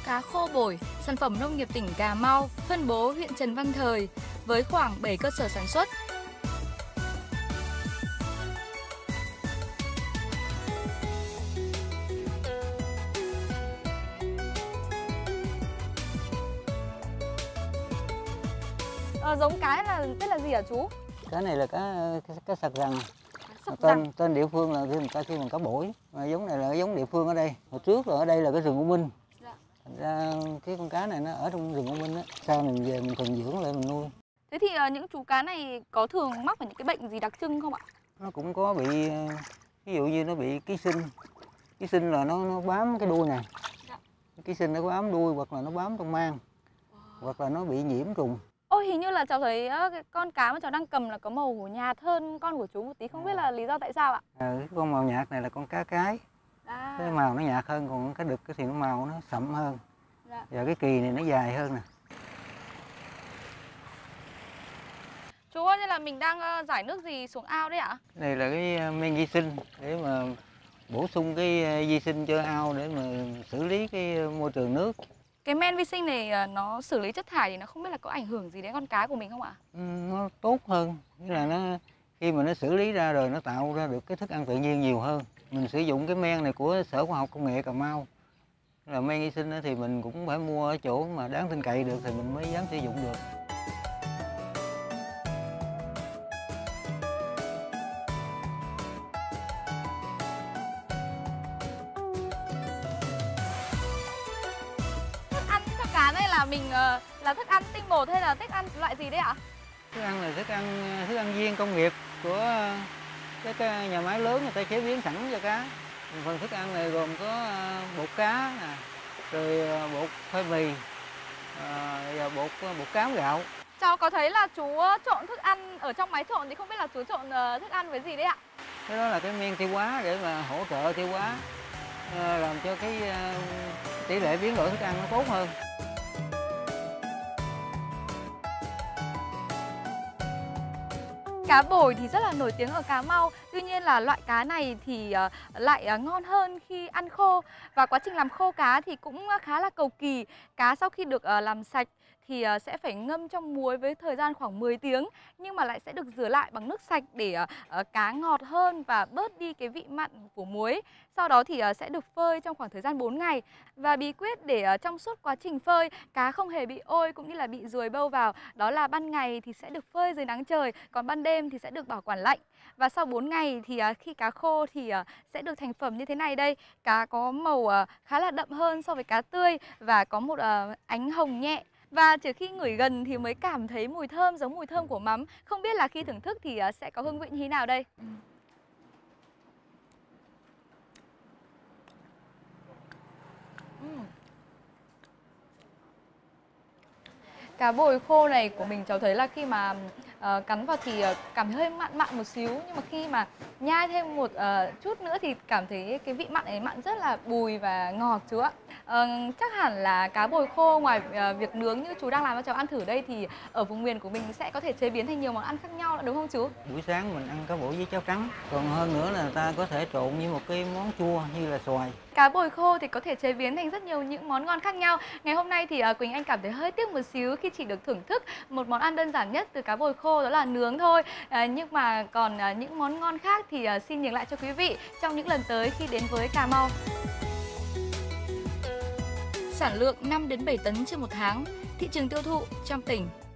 Cá khô bổi, sản phẩm nông nghiệp tỉnh Cà Mau, phân bố huyện Trần Văn Thời với khoảng 7 cơ sở sản xuất. Giống cá là tên là gì hả chú? Cá này là cá sặc rằn. Sặc rằn. Tên địa phương là kêu bằng cá bổi. Mà giống này là giống địa phương ở đây. Hồi trước là ở đây là cái rừng U Minh. Dạ. Thành ra cái con cá này nó ở trong rừng U Minh á. Sau mình về mình thuần dưỡng lại mình nuôi. Thế thì những chú cá này có thường mắc phải những cái bệnh gì đặc trưng không ạ? Nó cũng có bị, ví dụ như nó bị ký sinh. Ký sinh là nó bám cái đuôi nè. Dạ. Ký sinh nó bám đuôi hoặc là nó bám trong mang. Hoặc là nó bị nhiễm trùng. Ôi, hình như là cháu thấy cái con cá mà cháu đang cầm là có màu nhạt hơn con của chú một tí, không biết là lý do tại sao ạ? Cái con màu nhạt này là con cá cái. Cái màu nó nhạt hơn, còn cá đực thì nó màu nó sậm hơn. Dạ. Và cái kỳ này nó dài hơn nè. Chú ơi, nên là mình đang rải nước gì xuống ao đấy ạ? Cái này là cái men vi sinh để mà bổ sung cái vi sinh cho ao để mà xử lý cái môi trường nước. Cái men vi sinh này nó xử lý chất thải thì nó không biết là có ảnh hưởng gì đến con cá của mình không ạ? Nó tốt hơn, nghĩa là nó khi mà nó xử lý ra rồi nó tạo ra được cái thức ăn tự nhiên nhiều hơn. Mình sử dụng cái men này của Sở Khoa học Công nghệ Cà Mau. Là men vi sinh thì mình cũng phải mua ở chỗ mà đáng tin cậy được thì mình mới dám sử dụng được. Cá này là mình là thức ăn tinh bột hay là thức ăn loại gì đấy ạ? Thức ăn là thức ăn viên công nghiệp của cái nhà máy lớn người ta chế biến sẵn cho cá. Phần thức ăn này gồm có bột cá nè, rồi bột khoai mì và bột cám gạo. Cháu có thấy là chú trộn thức ăn ở trong máy trộn thì không biết là chú trộn thức ăn với gì đấy ạ? Cái đó là cái men tiêu hóa để mà hỗ trợ tiêu hóa, làm cho cái tỷ lệ biến đổi thức ăn nó tốt hơn. Cá bổi thì rất là nổi tiếng ở Cà Mau, tuy nhiên là loại cá này thì lại ngon hơn khi ăn khô. Và quá trình làm khô cá thì cũng khá là cầu kỳ. Cá sau khi được làm sạch thì sẽ phải ngâm trong muối với thời gian khoảng 10 tiếng, nhưng mà lại sẽ được rửa lại bằng nước sạch để cá ngọt hơn và bớt đi cái vị mặn của muối. Sau đó thì sẽ được phơi trong khoảng thời gian 4 ngày. Và bí quyết để trong suốt quá trình phơi, cá không hề bị ôi cũng như là bị ruồi bâu vào, đó là ban ngày thì sẽ được phơi dưới nắng trời, còn ban đêm thì sẽ được bảo quản lạnh. Và sau 4 ngày thì khi cá khô thì sẽ được thành phẩm như thế này đây. Cá có màu khá là đậm hơn so với cá tươi và có một ánh hồng nhẹ. Và chỉ khi ngửi gần thì mới cảm thấy mùi thơm giống mùi thơm của mắm. Không biết là khi thưởng thức thì sẽ có hương vị như thế nào đây? Cá bồi khô này của mình cháu thấy là khi mà cắn vào thì cảm thấy hơi mặn mặn một xíu, nhưng mà khi mà nhai thêm một chút nữa thì cảm thấy cái vị mặn này mặn rất là bùi và ngọt chú ạ. Chắc hẳn là cá bồi khô ngoài việc nướng như chú đang làm cho cháu ăn thử đây thì ở vùng miền của mình sẽ có thể chế biến thành nhiều món ăn khác nhau nữa, đúng không chú? Buổi sáng mình ăn cá bổi với cháo trắng, còn hơn nữa là ta có thể trộn với một cái món chua như là xoài. Cá bồi khô thì có thể chế biến thành rất nhiều những món ngon khác nhau. Ngày hôm nay thì Quỳnh Anh cảm thấy hơi tiếc một xíu khi chỉ được thưởng thức một món ăn đơn giản nhất từ cá bồi khô, đó là nướng thôi. Nhưng mà còn những món ngon khác thì xin nhường lại cho quý vị trong những lần tới khi đến với Cà Mau. Sản lượng 5 đến 7 tấn trên một tháng, thị trường tiêu thụ trong tỉnh